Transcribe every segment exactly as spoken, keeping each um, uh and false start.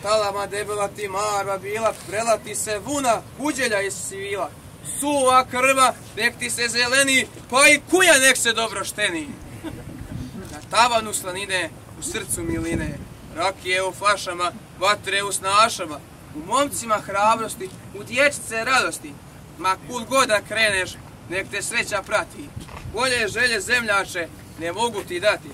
talama debela ti marva bila, prela ti se vuna, kuđelja iz svila. Suva krva, nek ti se zeleni, pa i kuja nek se dobro šteni. Na tavanu slanine, u srcu miline, rakije u flašama, vatre u snašama, u momcima hrabrosti, u dječice radosti. Ma kud god da kreneš, nek te sreća prati. Bolje želje zemljače ne mogu ti dati.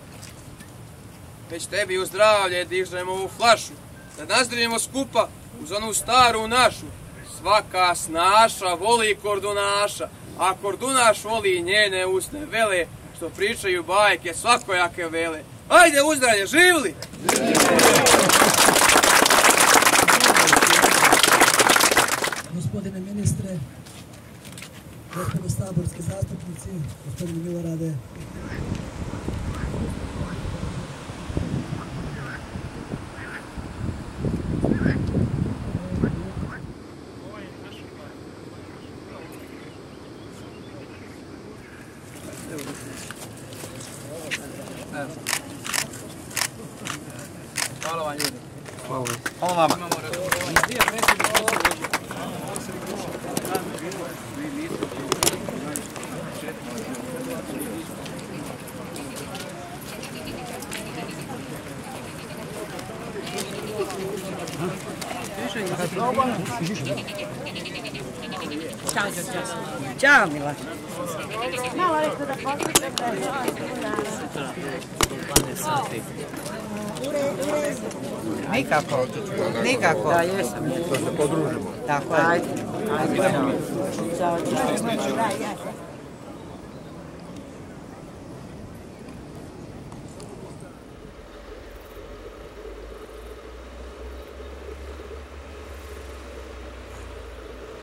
Već tebi u zdravlje dižemo ovu flašu, da nazdravimo skupa uz onu staru našu. Svaka snaša voli kordunaša, a kordunaš voli njene usne vele, što pričaju bajke svakojake vele. Ajde uzdravlje, živli! Gospodine ministre, gospodine saborski zastupnici, gospodine Milorade, Hvala vam ljudi. Hvala. Hvala vama. Ćao, Mila. Nikako, nikako. Da, jesam. Da se podružimo. Tako je. Ajde. Ajde. Ćao.